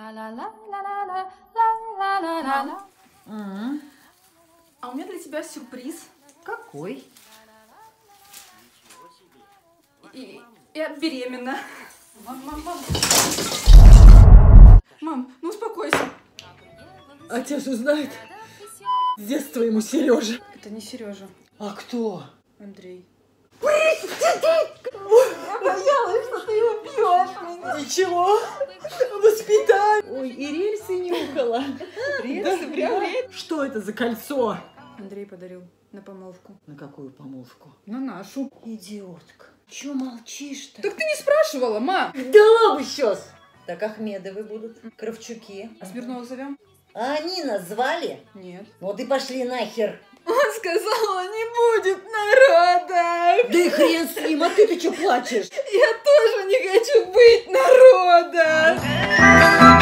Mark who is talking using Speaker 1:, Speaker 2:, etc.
Speaker 1: А у меня для тебя сюрприз.
Speaker 2: Какой?
Speaker 1: Я беременна. Мам, ну успокойся.
Speaker 2: Отец узнает. С детства ему Сережа.
Speaker 1: Это не Сережа,
Speaker 2: А кто?
Speaker 1: Андрей.
Speaker 2: Я боялась, что ты убьешь меня. Ничего. Воспитание. Ой, и рельсы нюхала.
Speaker 1: Рельсы, прям рельсы.
Speaker 2: Что это за кольцо?
Speaker 1: Андрей подарил на помолвку.
Speaker 2: На какую помолвку?
Speaker 1: На нашу.
Speaker 2: Идиотка. Чё молчишь-то?
Speaker 1: Так ты не спрашивала, ма.
Speaker 2: Дала бы сейчас. Так Ахмедовы будут, Кравчуки.
Speaker 1: А Смирнова зовем?
Speaker 2: А они нас звали?
Speaker 1: Нет.
Speaker 2: Вот и пошли нахер.
Speaker 1: Он сказал, не будет народа.
Speaker 2: Да и хрен с ним, а ты-то что плачешь?
Speaker 1: Я тоже не хочу быть народа.